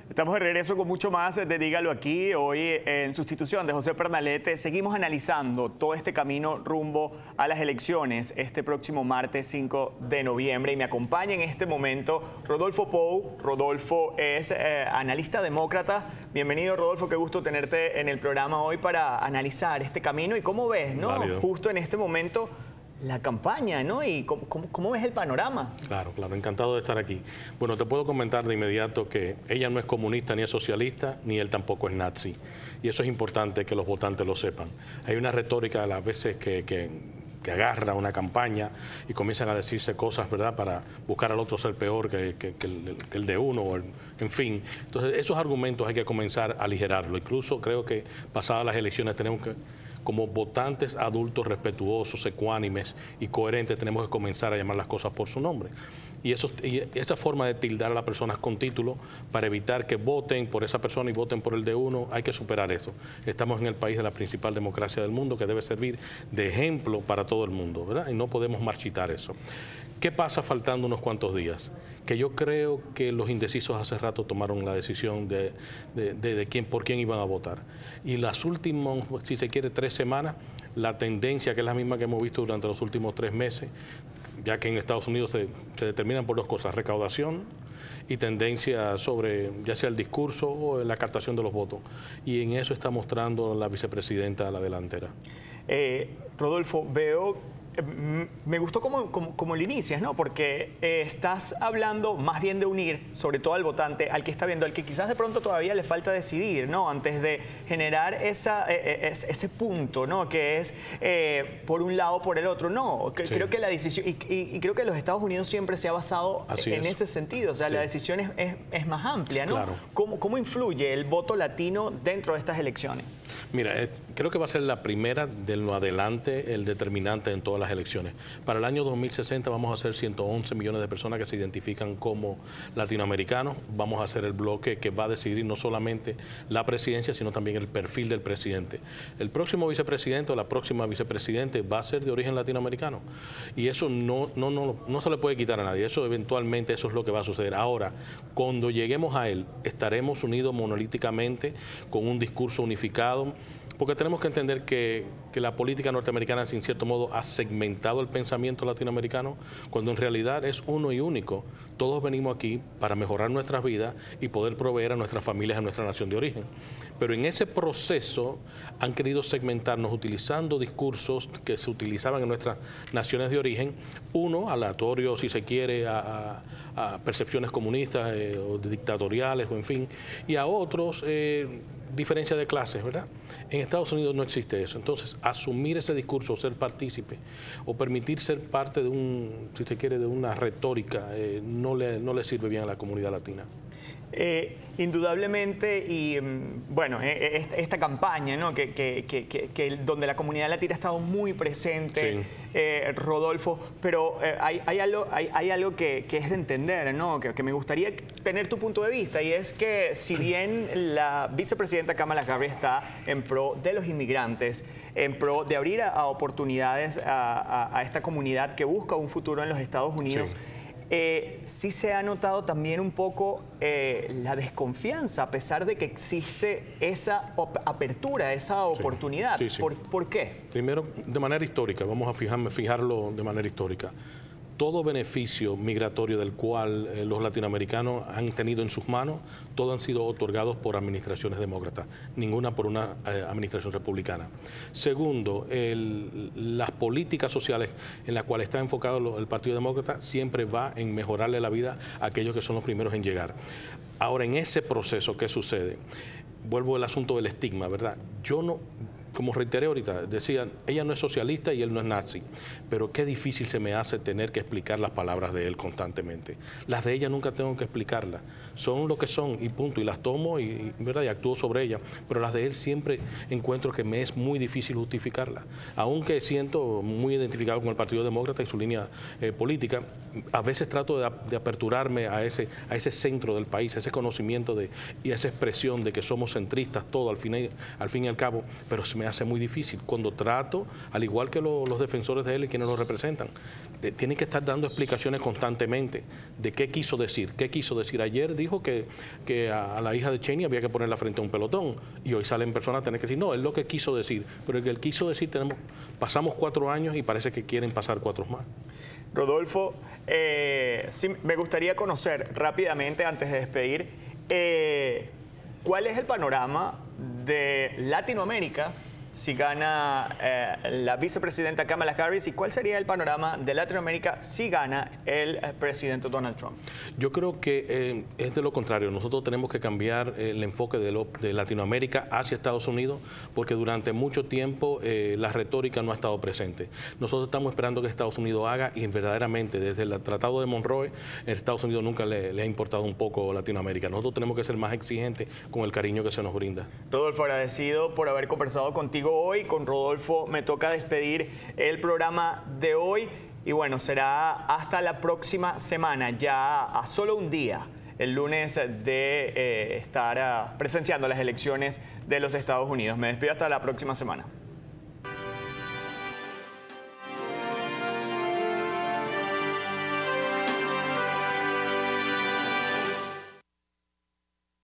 Estamos de regreso con mucho más de Dígalo Aquí. Hoy, en sustitución de José Pernalete, seguimos analizando todo este camino rumbo a las elecciones este próximo martes 5 de noviembre. Y me acompaña en este momento Rodolfo Pou. Rodolfo es analista demócrata. Bienvenido, Rodolfo. Qué gusto tenerte en el programa hoy para analizar este camino. ¿Y cómo ves, no? Justo en este momento, la campaña, ¿no? ¿Y cómo ves el panorama? Claro, encantado de estar aquí. Bueno, te puedo comentar de inmediato que ella no es comunista ni es socialista, ni él tampoco es nazi. Y eso es importante que los votantes lo sepan. Hay una retórica a las veces que agarra una campaña y comienzan a decirse cosas, ¿verdad?, para buscar al otro ser peor que el de uno, en fin. Entonces, esos argumentos hay que comenzar a aligerarlo. Incluso creo que pasadas las elecciones tenemos que, como votantes adultos respetuosos, ecuánimes y coherentes, tenemos que comenzar a llamar las cosas por su nombre. Y esa forma de tildar a las personas con título para evitar que voten por esa persona y voten por el de uno, hay que superar eso. Estamos en el país de la principal democracia del mundo, que debe servir de ejemplo para todo el mundo, ¿verdad? Y no podemos marchitar eso. ¿Qué pasa faltando unos cuantos días? Que yo creo que los indecisos hace rato tomaron la decisión de por quién iban a votar. Y las últimas, si se quiere, 3 semanas, la tendencia, que es la misma que hemos visto durante los últimos 3 meses, ya que en Estados Unidos se determinan por 2 cosas: recaudación y tendencia sobre ya sea el discurso o la captación de los votos. Y en eso está mostrando la vicepresidenta a la delantera. Rodolfo, me gustó cómo lo inicias, ¿no? Porque estás hablando más bien de unir, sobre todo al votante, al que está viendo, al que quizás de pronto todavía le falta decidir, ¿no? Antes de generar ese punto, ¿no? Que es por un lado o por el otro. No, sí. Creo que la decisión, y creo que los Estados Unidos siempre se ha basado en ese sentido. O sea, sí, la decisión es más amplia, ¿no? Claro. ¿Cómo influye el voto latino dentro de estas elecciones? Mira, creo que va a ser la primera del no adelante, el determinante en todas las elecciones. Para el año 2060 vamos a ser 111 millones de personas que se identifican como latinoamericanos. Vamos a hacer el bloque que va a decidir no solamente la presidencia, sino también el perfil del presidente. El próximo vicepresidente o la próxima vicepresidente va a ser de origen latinoamericano. Y eso no se le puede quitar a nadie. Eso eventualmente eso es lo que va a suceder. Ahora, cuando lleguemos a él, estaremos unidos monolíticamente con un discurso unificado, porque tenemos que entender que la política norteamericana, en cierto modo, ha segmentado el pensamiento latinoamericano, cuando en realidad es uno y único. Todos venimos aquí para mejorar nuestras vidas y poder proveer a nuestras familias, a nuestra nación de origen. Pero en ese proceso han querido segmentarnos utilizando discursos que se utilizaban en nuestras naciones de origen, uno aleatorio, si se quiere, a percepciones comunistas o dictatoriales, o en fin, y a otros diferencia de clases, ¿verdad? En Estados Unidos no existe eso. Entonces, asumir ese discurso, ser partícipe o permitir ser parte de si se quiere, de una retórica, no le sirve bien a la comunidad latina. Indudablemente, y bueno, esta campaña, ¿no? Donde la comunidad latina ha estado muy presente, sí. Rodolfo, pero hay algo que es de entender, ¿no? Que me gustaría tener tu punto de vista, y es que si bien la vicepresidenta Kamala Harris está en pro de los inmigrantes, en pro de abrir a oportunidades a esta comunidad que busca un futuro en los Estados Unidos, sí. Sí se ha notado también un poco la desconfianza, a pesar de que existe esa apertura, esa oportunidad. Sí, sí, sí. ¿Por qué? Primero, de manera histórica, vamos a fijarlo de manera histórica. Todo beneficio migratorio del cual los latinoamericanos han tenido en sus manos, todos han sido otorgados por administraciones demócratas, ninguna por una administración republicana. Segundo, las políticas sociales en las cuales está enfocado el Partido Demócrata siempre va en mejorarle la vida a aquellos que son los primeros en llegar. Ahora, en ese proceso, ¿qué sucede? Vuelvo al asunto del estigma, ¿verdad? Como reiteré ahorita, decían, ella no es socialista y él no es nazi, pero qué difícil se me hace tener que explicar las palabras de él constantemente. Las de ella nunca tengo que explicarlas, son lo que son y punto, y las tomo ¿verdad? Y actúo sobre ellas, pero las de él siempre encuentro que me es muy difícil justificarlas. Aunque siento muy identificado con el Partido Demócrata y su línea política, a veces trato de aperturarme a ese centro del país, a ese conocimiento y a esa expresión de que somos centristas, todo al fin y al cabo, pero me hace muy difícil. Cuando trato, al igual que los defensores de él y quienes lo representan, tienen que estar dando explicaciones constantemente de qué quiso decir. ¿Qué quiso decir? Ayer dijo que a la hija de Cheney había que ponerla frente a un pelotón, y hoy salen personas a tener que decir, no, es lo que quiso decir. Pero el que él quiso decir, pasamos 4 años y parece que quieren pasar 4 más. Rodolfo, sí, me gustaría conocer rápidamente, antes de despedir, ¿cuál es el panorama de Latinoamérica si gana la vicepresidenta Kamala Harris, y cuál sería el panorama de Latinoamérica si gana el presidente Donald Trump? Yo creo que es de lo contrario. Nosotros tenemos que cambiar el enfoque de Latinoamérica hacia Estados Unidos, porque durante mucho tiempo la retórica no ha estado presente. Nosotros estamos esperando que Estados Unidos haga, y verdaderamente desde el Tratado de Monroe, Estados Unidos nunca le ha importado un poco Latinoamérica. Nosotros tenemos que ser más exigentes con el cariño que se nos brinda. Rodolfo, agradecido por haber conversado contigo hoy. Con Rodolfo me toca despedir el programa de hoy, y bueno, será hasta la próxima semana, ya a solo un día, el lunes, de estar presenciando las elecciones de los Estados Unidos. Me despido hasta la próxima semana.